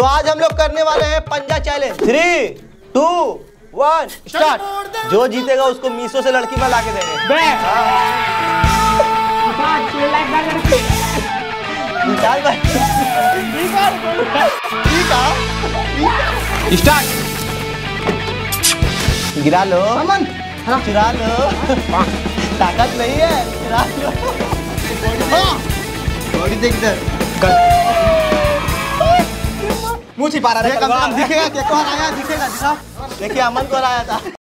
आज हम लोग करने वाले हैं पंजा चैलेंज। 3, 2, 1 स्टार्ट। जो जीतेगा उसको मीशो से लड़की में ला के देंगे। स्टार्ट। गिरा लो, चुरा लो, ताकत नहीं है, चुरा लो। मुँह छिपा रहा है, कम से कम दिखेगा क्या? कौन आया? दिखेगा, दिखा। देखिए अमन कौन आया था।